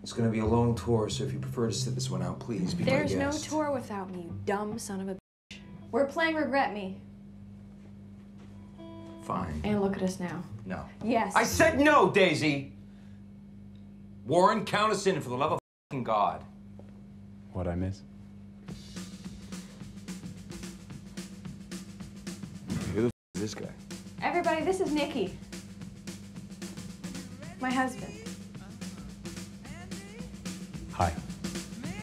It's gonna be a long tour, so if you prefer to sit this one out, please be my guest. There's no tour without me, you dumb son of a bitch. We're playing Regret Me. Fine. And look at us now. No. Yes. I said no, Daisy! Warren, count us in for the love of f***ing God. What'd I miss? Who the f*** is this guy? Everybody, this is Nicky. My husband. Hi.